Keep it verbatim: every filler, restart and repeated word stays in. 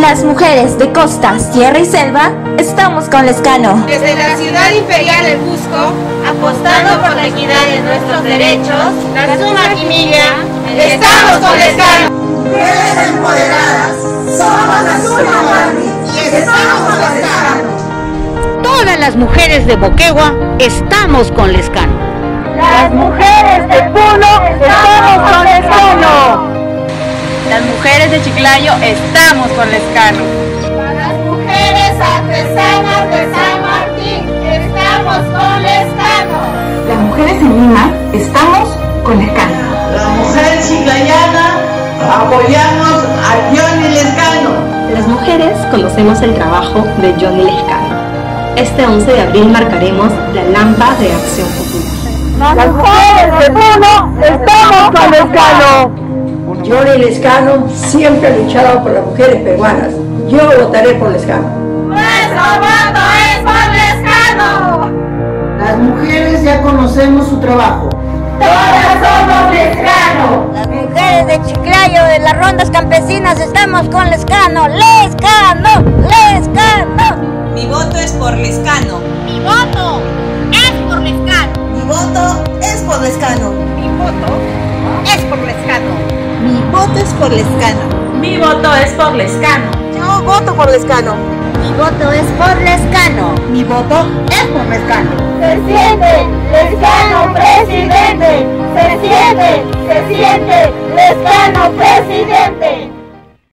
Las mujeres de costa, sierra y selva, estamos con Lescano. Desde la ciudad imperial del Cusco, apostando por la equidad de nuestros derechos, la suma Quimilla, estamos con Lescano. Mujeres empoderadas, somos la suma Mami y estamos con Lescano. Todas las mujeres de Moquegua estamos con Lescano. Las mujeres de Puno estamos con Lescano. Las mujeres de Chiclayo estamos con Lescano. Las mujeres artesanas de San Martín estamos con Lescano. Las mujeres en Lima estamos con Lescano. La mujer chiclayana apoyamos a Johnny Lescano. Las mujeres conocemos el trabajo de Johnny Lescano. Este once de abril marcaremos la Lampa de Acción Popular. Las mujeres de Puno estamos con Lescano. Johnny Lescano siempre ha luchado por las mujeres peruanas. Yo votaré por Lescano. ¡Nuestro voto es por Lescano! Las mujeres ya conocemos su trabajo. ¡Todas somos Lescano! Las mujeres de Chiclayo, de las rondas campesinas, estamos con Lescano. ¡Lescano! ¡Lescano! Mi voto es por Lescano. Mi voto es por Lescano. Mi voto es por Lescano. Mi voto es por Lescano. Mi voto es por Lescano. Mi voto es por Lescano. Yo voto por Lescano. Mi voto es por Lescano. Mi voto es por Lescano. Se siente Lescano presidente. Se siente, se siente Lescano presidente.